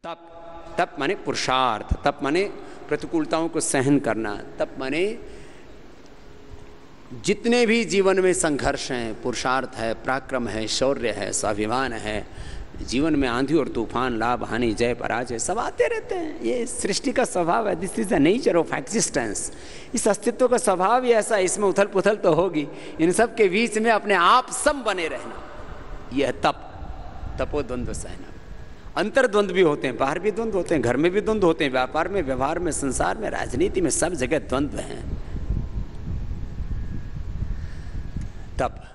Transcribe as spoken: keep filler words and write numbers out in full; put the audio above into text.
तप, तप माने पुरुषार्थ, तप माने प्रतिकूलताओं को सहन करना, तप माने जितने भी जीवन में संघर्ष हैं, पुरुषार्थ है, पराक्रम है, शौर्य है, स्वाभिमान है, जीवन में आंधी और तूफान, लाभ हानि, जय पराजय सब आते रहते हैं। ये सृष्टि का स्वभाव है। This is the nature of existence. इस अस्तित्व का स्वभाव ही ऐसा, इसमें उथल पुथल तो होगी। इन सब के बीच में अपने आप सम बने रहना, यह तप, तपो द्वंद्व सहना। अंतर द्वंद्व भी होते हैं, बाहर भी द्वंद्व होते हैं, घर में भी द्वंद्व होते हैं, व्यापार में, व्यवहार में, संसार में, राजनीति में, सब जगह द्वंद्व हैं। तप